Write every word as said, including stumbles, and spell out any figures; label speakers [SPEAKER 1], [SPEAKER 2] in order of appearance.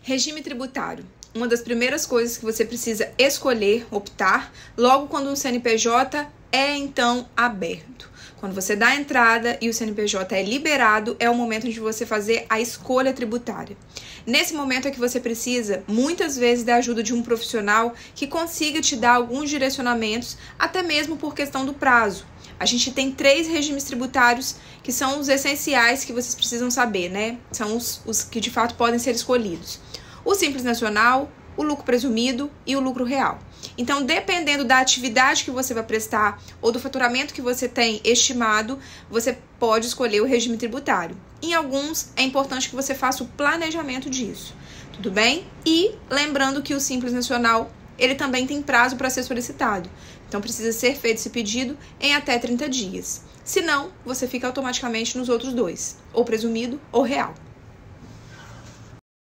[SPEAKER 1] Regime tributário. Uma das primeiras coisas que você precisa escolher, optar, logo quando o C N P J é então aberto. Quando você dá a entrada e o C N P J é liberado, é o momento de você fazer a escolha tributária. Nesse momento é que você precisa, muitas vezes, da ajuda de um profissional que consiga te dar alguns direcionamentos, até mesmo por questão do prazo. A gente tem três regimes tributários que são os essenciais que vocês precisam saber, né? São os, os que de fato podem ser escolhidos. O Simples Nacional, o lucro presumido e o lucro real. Então, dependendo da atividade que você vai prestar ou do faturamento que você tem estimado, você pode escolher o regime tributário. Em alguns, é importante que você faça o planejamento disso, tudo bem? E lembrando que o Simples Nacional, ele também tem prazo para ser solicitado. Então, precisa ser feito esse pedido em até trinta dias. Se não, você fica automaticamente nos outros dois, ou presumido ou real.